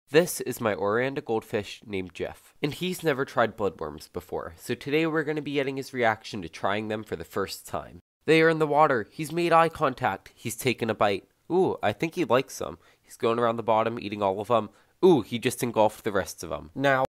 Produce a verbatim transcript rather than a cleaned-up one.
This is my Oranda Goldfish named Jeff, and he's never tried bloodworms before, so today we're going to be getting his reaction to trying them for the first time. They are in the water, he's made eye contact, he's taken a bite. Ooh, I think he likes them. He's going around the bottom eating all of them. Ooh, he just engulfed the rest of them. Now,